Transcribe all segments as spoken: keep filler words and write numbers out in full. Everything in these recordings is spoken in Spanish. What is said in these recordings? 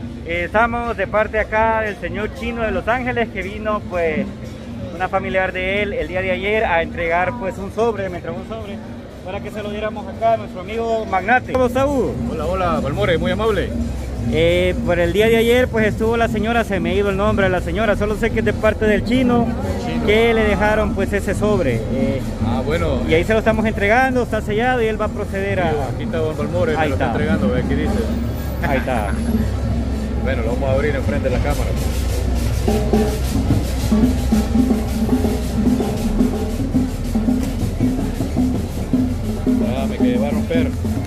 Eh, estamos de parte acá del señor Chino de Los Ángeles, que vino pues una familiar de él el día de ayer a entregar pues un sobre, me entregó un sobre para que se lo diéramos acá a nuestro amigo Magnate. ¿Cómo está, Hugo? Hola, hola, Balmore, muy amable. Eh, por el día de ayer pues estuvo la señora, se me ha ido el nombre de la señora, solo sé que es de parte del Chino, Chino. que le dejaron pues ese sobre. Eh, ah, bueno. Y ahí se lo estamos entregando, está sellado y él va a proceder a... Aquí está Don Balmore, me ahí lo está. está entregando, ve aquí dice. Ahí está. Bueno, lo vamos a abrir enfrente de la cámara. Dame que va a romper.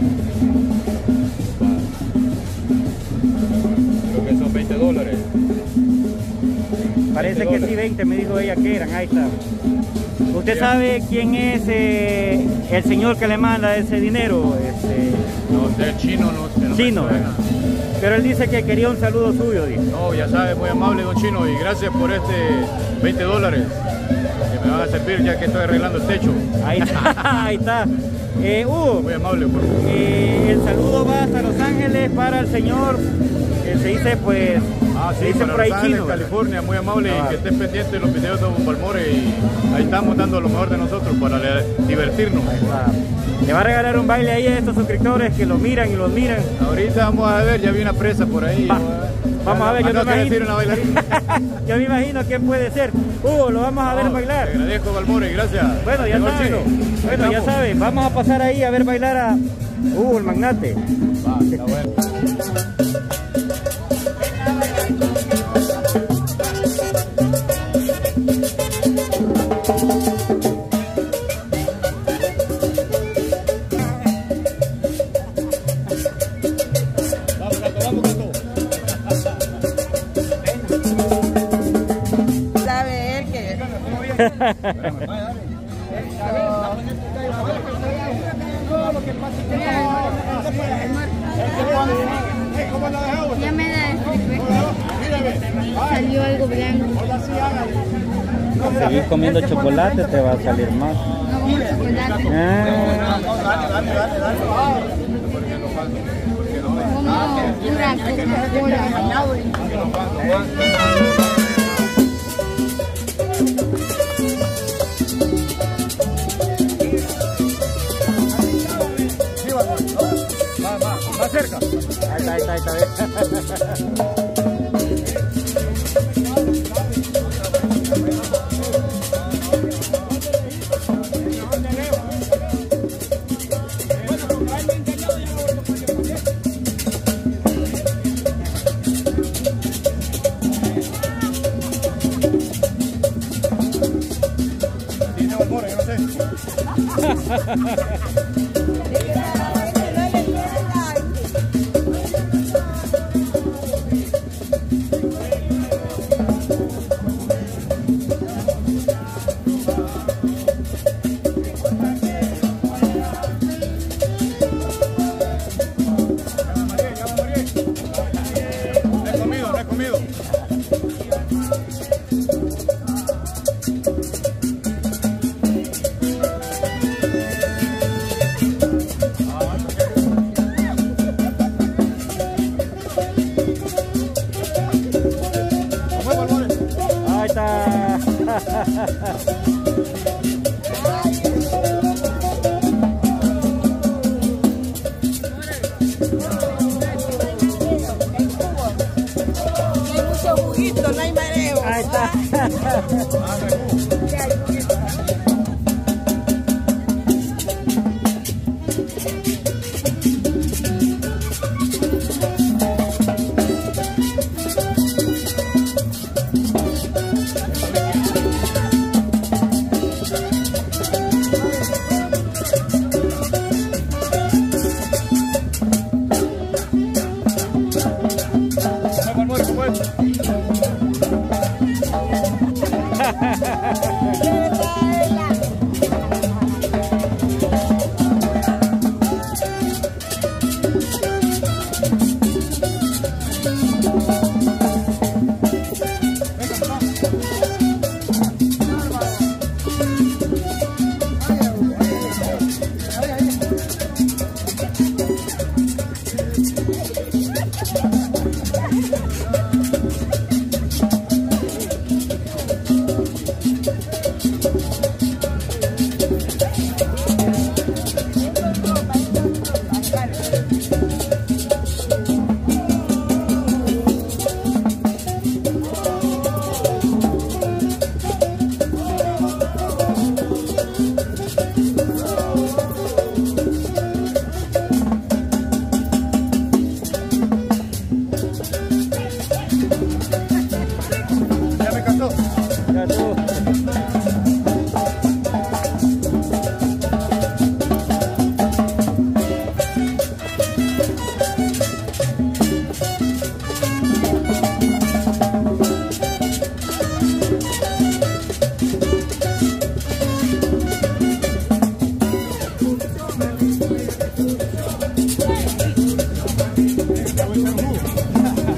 Creo que son veinte dólares. Parece veinte que sí, veinte, me dijo ella que eran, ahí está. ¿Usted sabe quién es eh, el señor que le manda ese dinero? Este... No sé, el Chino, no sé. No Chino. Pero él dice que quería un saludo suyo, dice. No, ya sabe, muy amable, don Chino, y gracias por este veinte dólares que me van a servir ya que estoy arreglando el techo. Ahí está, ahí está. Eh, Hugo, muy amable, por favor. Eh, el saludo va hasta Los Ángeles para el señor, que se dice pues, ah, sí, se dice para por ahí Los Ángeles, Chino, California, muy amable, ah, y que estén pendientes de los videos de Don Balmore, y ahí estamos dando lo mejor de nosotros para divertirnos. Ahí va. Le va a regalar un baile ahí a estos suscriptores que lo miran y lo miran. Ahorita vamos a ver, ya vi una presa por ahí. Va. Vamos a ver, yo me imagino. Una bailarina. Yo me imagino quién puede ser. Hugo, lo vamos a no, ver bailar. Te agradezco, Balmore, gracias. Bueno, ya saben. Chino. Bueno, ya saben. Vamos a pasar ahí a ver bailar a Hugo, el Magnate. Va, está bueno. Ya me da salió algo blanco. Seguir comiendo chocolate te va a salir más. No como chocolate. Ah. Como pura Coca-Cola. Más cerca. Ahí está, ahí está, ahí está. Tiene Balmore, yo no sé.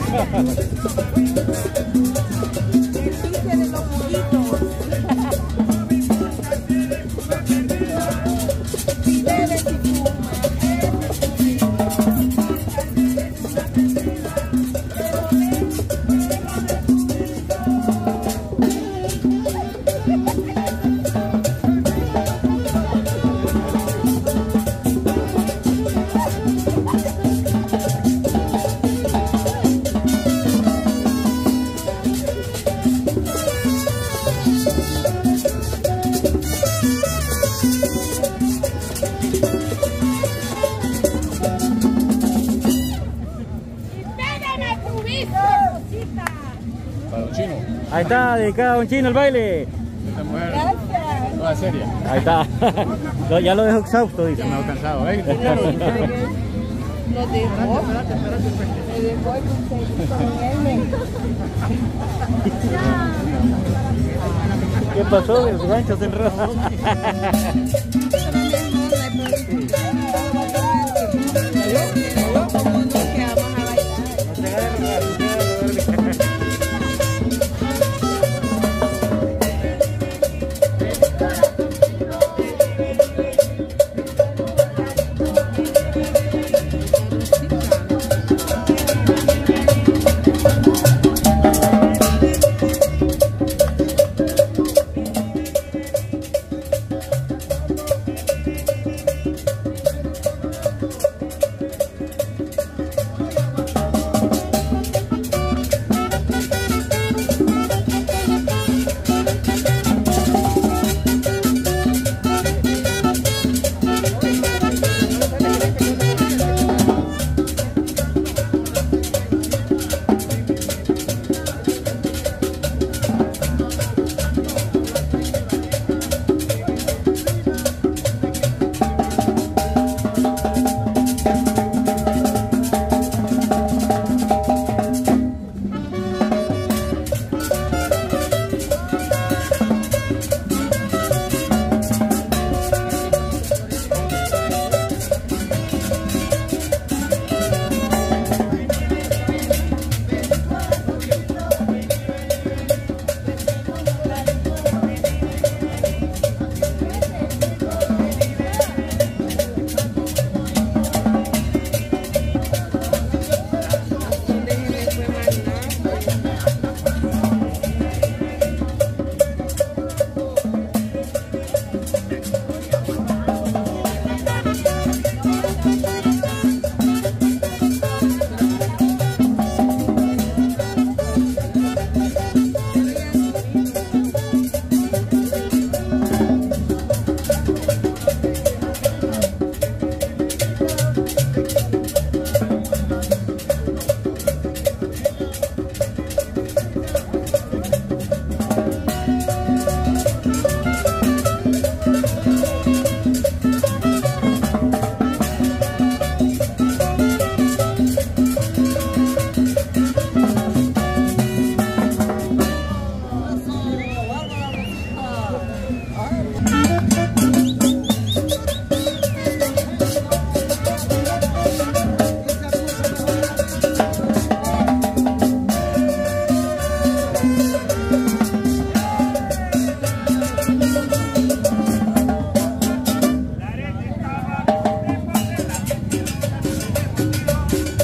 Para un chino. Ahí está, dedicado a un chino el baile. Esta mujer Gracias. toda seria. Ahí está. Lo- ya lo dejo exhausto, dice. Ya me he cansado, ¿eh? Lo dejó. Me dejó el con él. ¿Qué pasó? El gancho se enredó.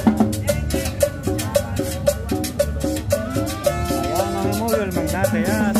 el magnate ya.